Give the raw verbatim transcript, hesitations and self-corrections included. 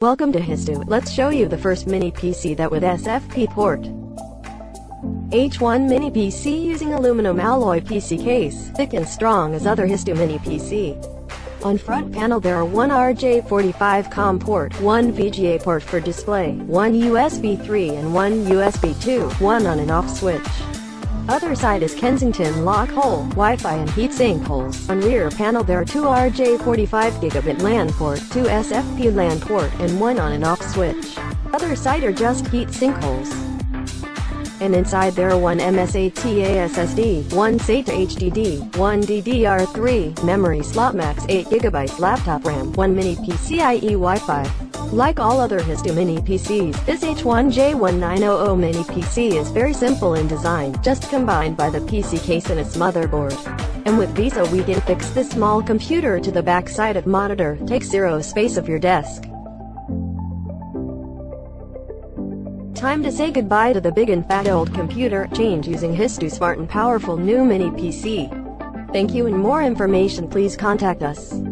Welcome to Histu. Let's show you the first mini P C that with S F P port. H one mini P C using aluminum alloy P C case, thick and strong as other Histu mini P C. On front panel there are one R J forty-five COM port, one V G A port for display, one U S B three and one U S B two, one on and off switch. Other side is Kensington lock hole, Wi-Fi and heatsink holes. On rear panel there are two R J forty-five gigabit LAN port, two S F P LAN port, and one on and off switch. Other side are just heatsink holes. And inside there are one M SATA S S D, one SATA H D D, one D D R three, memory slot max eight gigabytes laptop RAM, one mini PCIe Wi-Fi. Like all other Histu mini P Cs, this H one J one nine zero zero mini P C is very simple in design, just combined by the P C case and its motherboard. And with Visa we can fix this small computer to the back side of monitor, takes zero space of your desk. Time to say goodbye to the big and fat old computer, change using Histu smart and powerful new mini P C. Thank you, and more information please contact us.